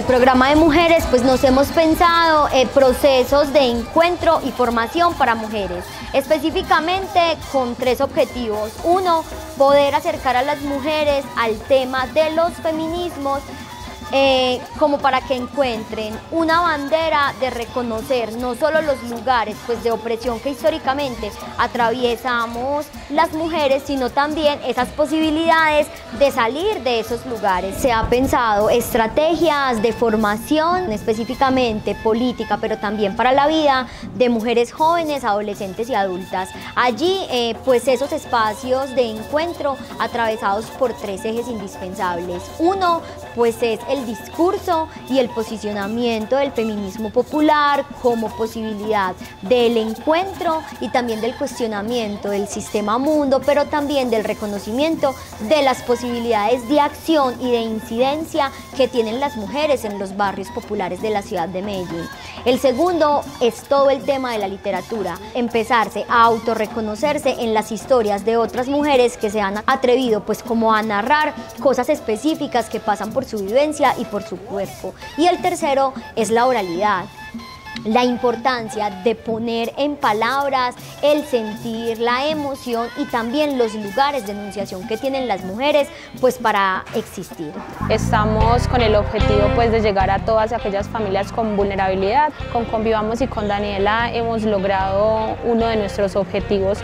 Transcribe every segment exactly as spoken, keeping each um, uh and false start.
el programa de mujeres pues nos hemos pensado eh, procesos de encuentro y formación para mujeres, específicamente con tres objetivos. Uno, poder acercar a las mujeres al tema de los feminismos, Eh, como para que encuentren una bandera de reconocer no solo los lugares pues, de opresión que históricamente atraviesamos las mujeres, sino también esas posibilidades de salir de esos lugares. Se ha pensado estrategias de formación, específicamente política, pero también para la vida de mujeres jóvenes, adolescentes y adultas. Allí, eh, pues esos espacios de encuentro atravesados por tres ejes indispensables. Uno, pues es el discurso y el posicionamiento del feminismo popular como posibilidad del encuentro y también del cuestionamiento del sistema mundo, pero también del reconocimiento de las posibilidades de acción y de incidencia que tienen las mujeres en los barrios populares de la ciudad de Medellín. El segundo es todo el tema de la literatura, empezarse a autorreconocerse en las historias de otras mujeres que se han atrevido pues como a narrar cosas específicas que pasan por su vivencia y por su cuerpo. Y el tercero es la oralidad, la importancia de poner en palabras el sentir, la emoción y también los lugares de enunciación que tienen las mujeres pues para existir. Estamos con el objetivo pues de llegar a todas aquellas familias con vulnerabilidad. Con Convivamos y con Daniela hemos logrado uno de nuestros objetivos,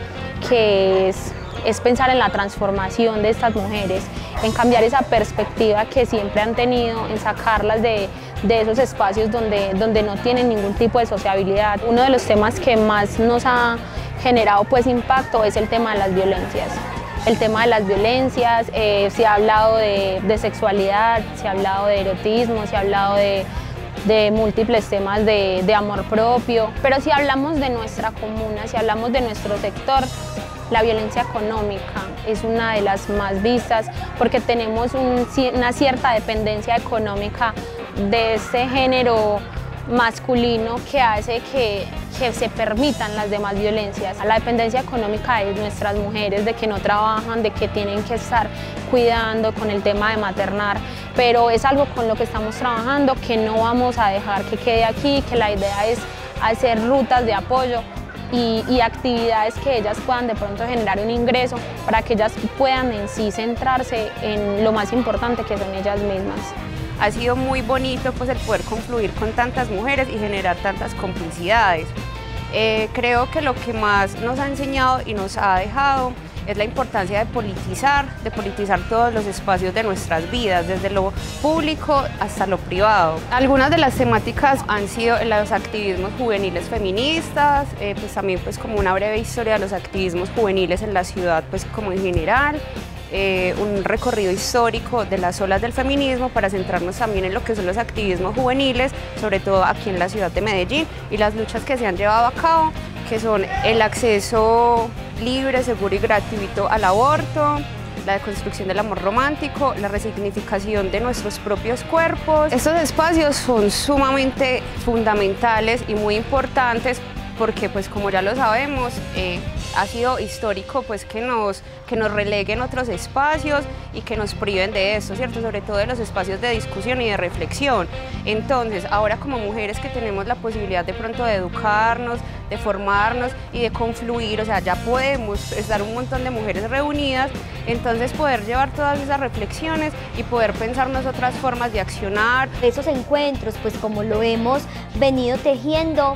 que es es pensar en la transformación de estas mujeres, en cambiar esa perspectiva que siempre han tenido, en sacarlas de, de esos espacios donde, donde no tienen ningún tipo de sociabilidad. Uno de los temas que más nos ha generado pues impacto es el tema de las violencias. El tema de las violencias, eh, se ha hablado de, de sexualidad, se ha hablado de erotismo, se ha hablado de de múltiples temas de, de amor propio, pero si hablamos de nuestra comuna, si hablamos de nuestro sector, la violencia económica es una de las más vistas porque tenemos un, una cierta dependencia económica de este género masculino que hace que, que se permitan las demás violencias. La dependencia económica de nuestras mujeres, de que no trabajan, de que tienen que estar cuidando con el tema de maternar, pero es algo con lo que estamos trabajando, que no vamos a dejar que quede aquí, que la idea es hacer rutas de apoyo y, y actividades que ellas puedan de pronto generar un ingreso para que ellas puedan en sí centrarse en lo más importante que son ellas mismas. Ha sido muy bonito pues, el poder confluir con tantas mujeres y generar tantas complicidades. Eh, creo que lo que más nos ha enseñado y nos ha dejado es la importancia de politizar, de politizar todos los espacios de nuestras vidas, desde lo público hasta lo privado. Algunas de las temáticas han sido los activismos juveniles feministas, eh, pues también pues como una breve historia de los activismos juveniles en la ciudad pues como en general, eh, un recorrido histórico de las olas del feminismo para centrarnos también en lo que son los activismos juveniles, sobre todo aquí en la ciudad de Medellín, y las luchas que se han llevado a cabo, que son el acceso libre, seguro y gratuito al aborto, la deconstrucción del amor romántico, la resignificación de nuestros propios cuerpos. Estos espacios son sumamente fundamentales y muy importantes porque, pues, como ya lo sabemos, eh, ha sido histórico pues, que, nos, que nos releguen otros espacios y que nos priven de esto, ¿cierto? Sobre todo de los espacios de discusión y de reflexión. Entonces, ahora como mujeres que tenemos la posibilidad de pronto de educarnos, de formarnos y de confluir, o sea, ya podemos estar un montón de mujeres reunidas, entonces poder llevar todas esas reflexiones y poder pensarnos otras formas de accionar. Esos encuentros, pues como lo hemos venido tejiendo,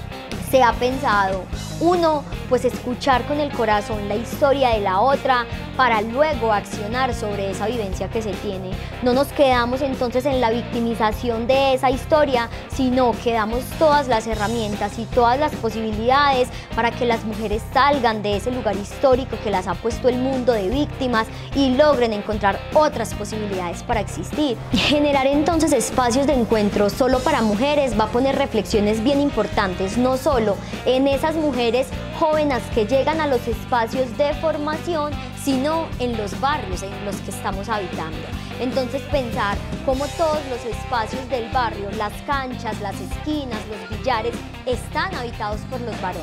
se ha pensado, uno, pues escuchar con el corazón la historia de la otra para luego accionar sobre esa vivencia que se tiene. No nos quedamos entonces en la victimización de esa historia, sino que damos todas las herramientas y todas las posibilidades para que las mujeres salgan de ese lugar histórico que las ha puesto el mundo de víctimas y logren encontrar otras posibilidades para existir. Generar entonces espacios de encuentro solo para mujeres va a poner reflexiones bien importantes, no solo en esas mujeres jóvenes que llegan a los espacios de formación, sino en los barrios en los que estamos habitando. Entonces pensar cómo todos los espacios del barrio, las canchas, las esquinas, los billares, están habitados por los varones.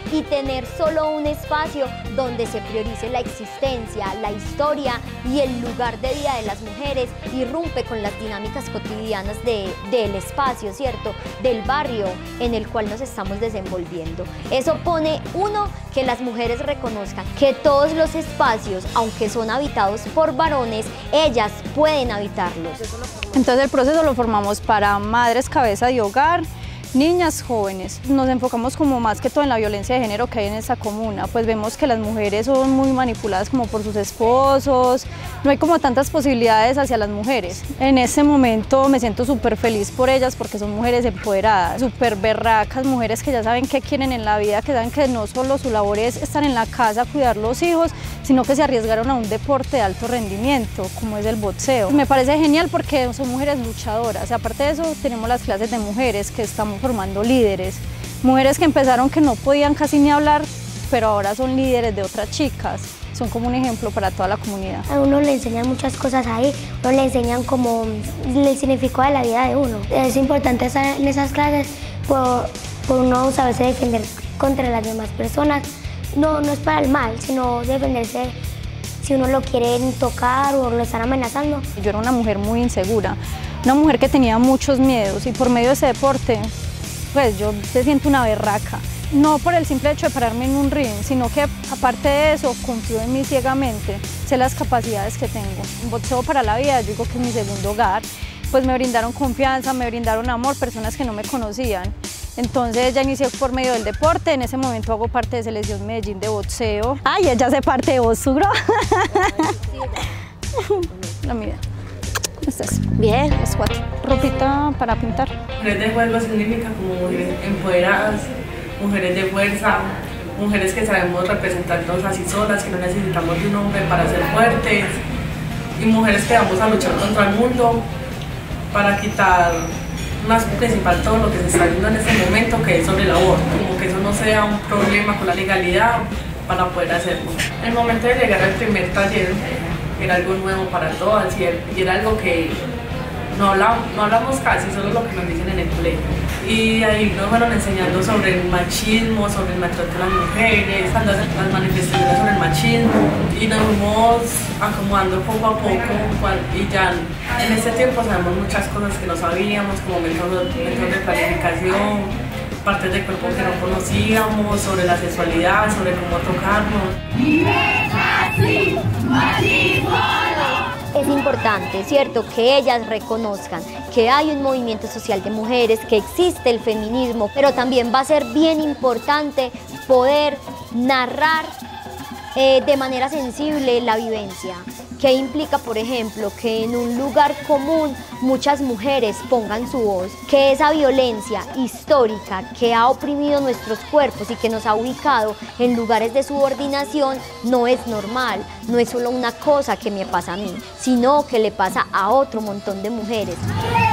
y tener solo un espacio donde se priorice la existencia, la historia y el lugar de vida de las mujeres, irrumpe con las dinámicas cotidianas de, del espacio, ¿cierto? Del barrio en el cual nos estamos desenvolviendo. Eso pone, uno, que las mujeres reconozcan que todos los espacios, aunque son habitados por varones, ellas pueden habitarlos. Entonces el proceso lo formamos para madres cabeza de hogar, niñas, jóvenes. Nos enfocamos como más que todo en la violencia de género que hay en esta comuna, pues vemos que las mujeres son muy manipuladas como por sus esposos, no hay como tantas posibilidades hacia las mujeres. En este momento me siento súper feliz por ellas porque son mujeres empoderadas, súper berracas, mujeres que ya saben qué quieren en la vida, que saben que no solo su labor es estar en la casa, cuidar los hijos, sino que se arriesgaron a un deporte de alto rendimiento como es el boxeo. Me parece genial porque son mujeres luchadoras, aparte de eso tenemos las clases de mujeres que estamos formando líderes, mujeres que empezaron que no podían casi ni hablar, pero ahora son líderes de otras chicas, son como un ejemplo para toda la comunidad. A uno le enseñan muchas cosas ahí, uno le enseñan como el significado de la vida de uno. Es importante estar en esas clases por, por uno saberse defender contra las demás personas, no, no es para el mal, sino defenderse si uno lo quieren tocar o lo están amenazando. Yo era una mujer muy insegura, una mujer que tenía muchos miedos y por medio de ese deporte pues yo me siento una berraca. No por el simple hecho de pararme en un ring, sino que aparte de eso confío en mí ciegamente, sé las capacidades que tengo. Un boxeo para la vida, yo digo que es mi segundo hogar, pues me brindaron confianza, me brindaron amor, personas que no me conocían. Entonces ya inicié por medio del deporte, en ese momento hago parte de Selección Medellín de boxeo. Ay, ella hace parte de Bosugro. La mía. ¿Cómo estás? Bien. Las cuatro. Ropita para pintar. Mujeres de juego significa como mujeres empoderadas, mujeres de fuerza, mujeres que sabemos representarnos así solas, que no necesitamos de un hombre para ser fuertes, y mujeres que vamos a luchar contra el mundo para quitar más principal todo lo que se está viendo en este momento, que es sobre el aborto, como que eso no sea un problema con la legalidad para poder hacerlo. El momento de llegar al primer taller era algo nuevo para todas y era algo que no hablamos, no hablamos casi, solo lo que nos dicen en el colegio. Y ahí nos fueron enseñando sobre el machismo, sobre el maltrato de las mujeres, cuando hacen las manifestaciones sobre el machismo, y nos fuimos acomodando poco a poco, y ya en este tiempo sabemos muchas cosas que no sabíamos, como métodos, métodos de planificación, partes del cuerpo que no conocíamos, sobre la sexualidad, sobre cómo tocarnos. Es importante, ¿cierto?, que ellas reconozcan que hay un movimiento social de mujeres, que existe el feminismo, pero también va a ser bien importante poder narrar eh, de manera sensible la vivencia, que implica, por ejemplo, que en un lugar común muchas mujeres pongan su voz, que esa violencia histórica que ha oprimido nuestros cuerpos y que nos ha ubicado en lugares de subordinación no es normal, no es solo una cosa que me pasa a mí, sino que le pasa a otro montón de mujeres.